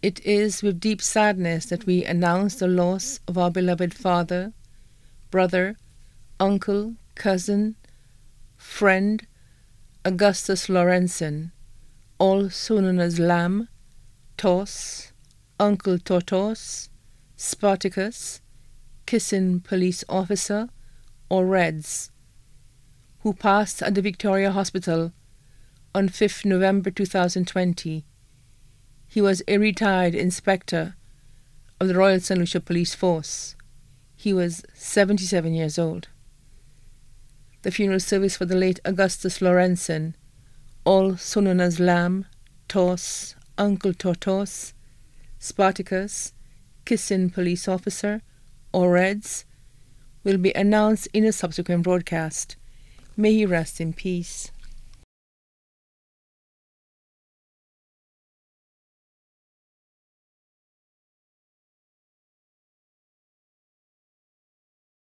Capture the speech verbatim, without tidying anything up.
It is with deep sadness that we announce the loss of our beloved father, brother, uncle, cousin, friend, Augustus Lawerencin, also known as Lam, Tos, Uncle Tortos, Spartacus, Kissing Police Officer, or Reds, who passed at the Victoria Hospital on fifth November two thousand twenty. He was a retired inspector of the Royal Saint Lucia Police Force. He was seventy-seven years old. The funeral service for the late Augustus Lawerencin, also known as Lam, Tos, Uncle Tortos, Spartacus, Kissing Police Officer, or Reds, will be announced in a subsequent broadcast. May he rest in peace.